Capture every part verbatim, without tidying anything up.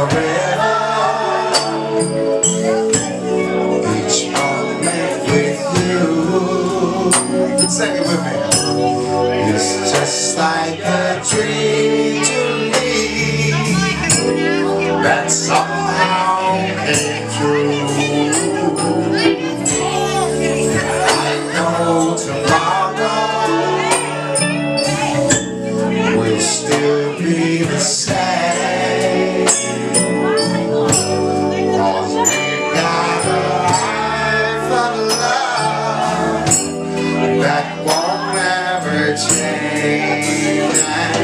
forever. Each moment with you. Sing it with me. It's just like a dream to me that somehow came true. I know tomorrow will still be the same, 'cause we've got a life of love that won't ever change.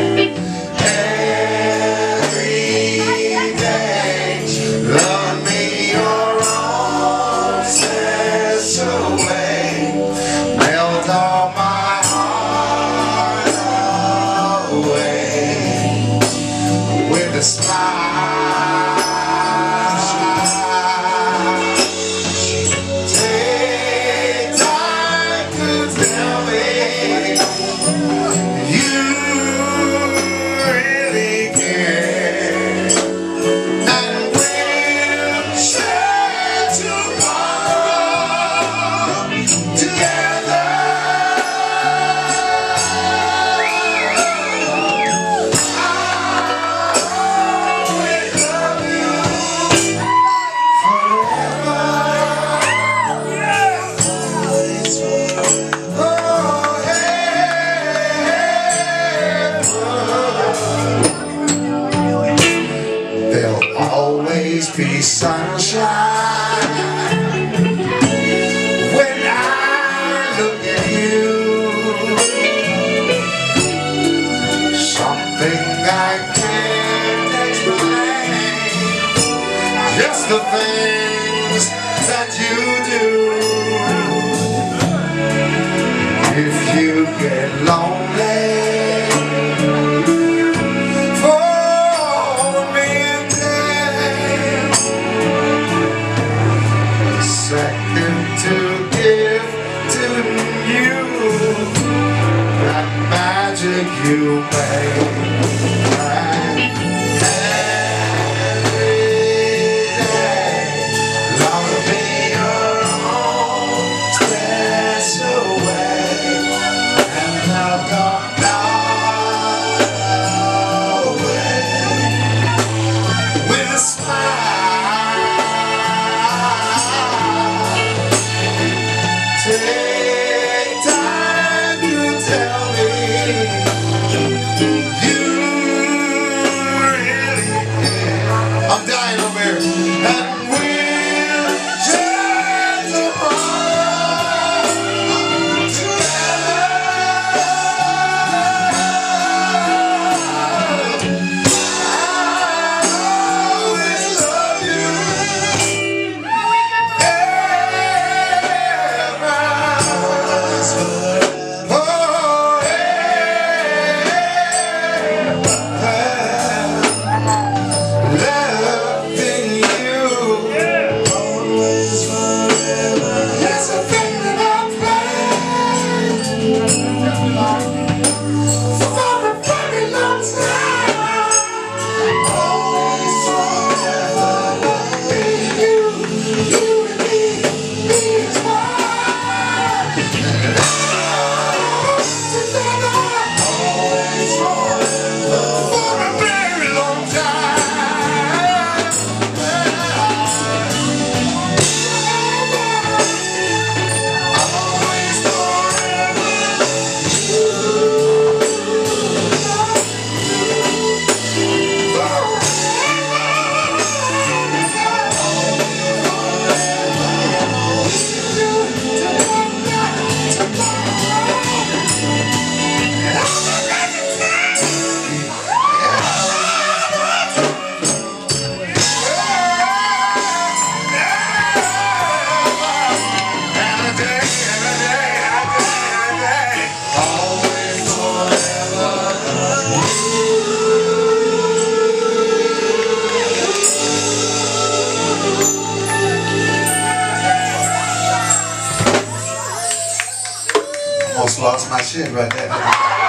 Every day, love me your own special way, melt all my heart away with a smile. Take time to tell me you really care, and we'll share tomorrow together. There'll always be sunshine when I look at you. Something I can't explain, just the things that you do. If you get lonely, second to give to you that magic you make. Every day, love me your own special way, and love don't go away with a smile. Take time to tell me you really care. I'm dying over here. And we'll share tomorrow together. I always love you. Almost lost my shit right there.